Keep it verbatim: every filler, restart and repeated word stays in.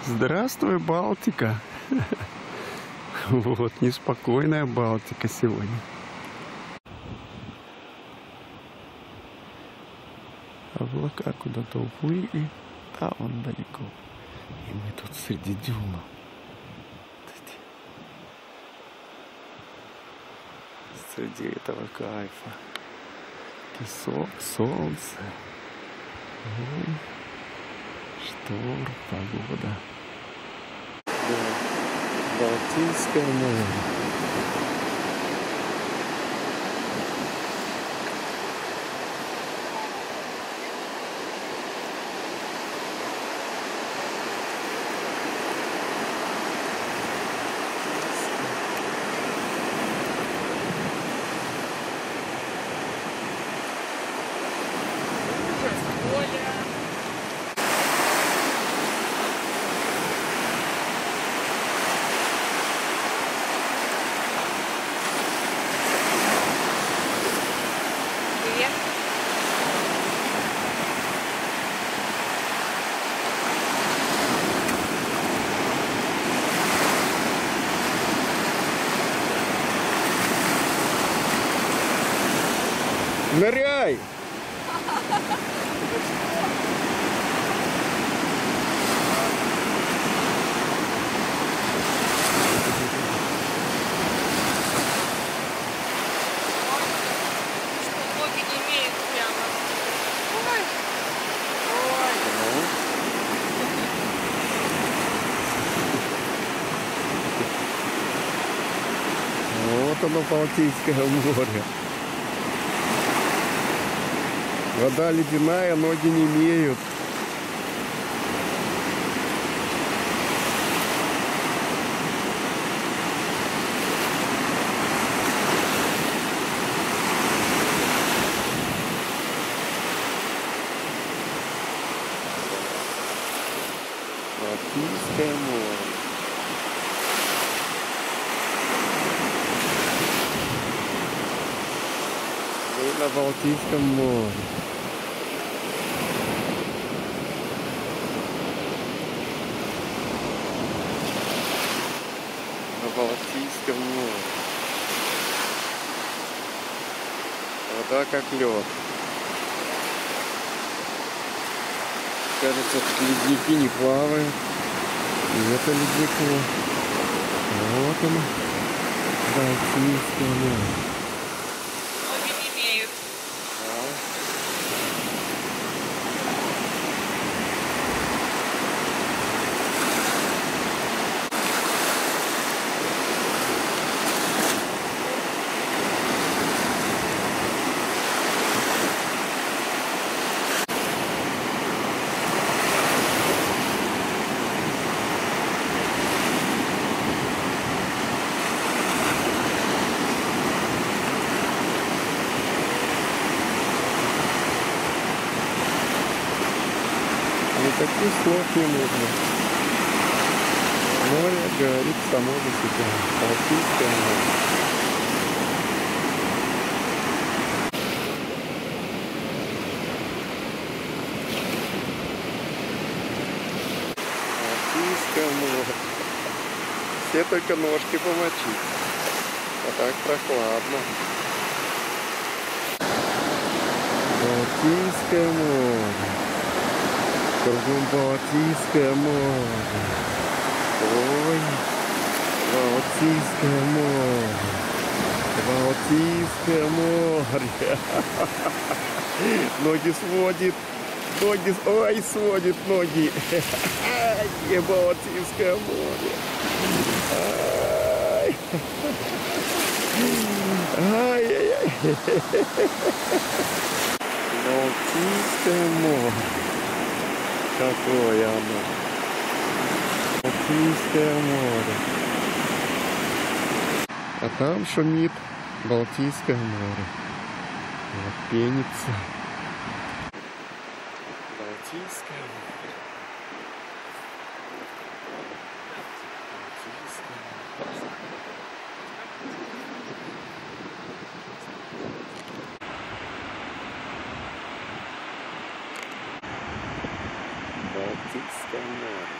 Здравствуй, Балтика. Вот, неспокойная Балтика сегодня. Облака куда-то уплыли, а он далеко. И мы тут среди дюнов. Среди этого кайфа. Песок, солнце. Ой, шторм, погода. Да, Балтийское море. Ныряй! Что ноги не имеют прямо. Ой. Ой. Вот оно, Балтийское море. Вода ледяная, ноги не имеют. Балтийское море. Мы на Балтийском море. На Балтийском море. Вода как лед. Кажется, тут ледники не плавают. И это ледников. Вот оно. Балтийское море. Ноги не имеют. Никаких слов не нужно. Море говорит само за себя. Балтийское море. Балтийское море. Все только ножки помочить. А так прохладно. Балтийское море. Кругом Балтийское море. Ой, Балтийское море. Балтийское море. Ноги сводит. Ноги, ой, сводит ноги. Ай, Балтийское море. Ай. Ай-яй-яй. Балтийское море. Какое оно? Балтийское море. А там шумит Балтийское море. Вот пенится. Балтийское море. Балтийское море.